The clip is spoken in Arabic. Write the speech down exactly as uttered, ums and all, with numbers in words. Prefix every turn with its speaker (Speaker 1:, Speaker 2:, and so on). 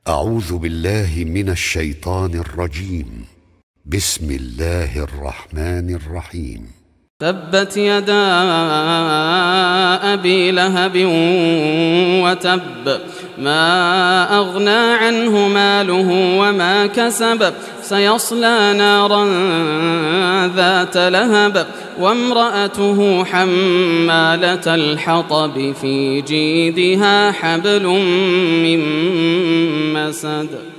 Speaker 1: أعوذ بالله من الشيطان الرجيم. بسم الله الرحمن الرحيم.
Speaker 2: تبت يدا أبي لهب وتب، ما أغنى عنه ماله وما كسب، سيصلى نارا ذات لهب، وامرأته حمالة الحطب، في جيدها حبل من مسد.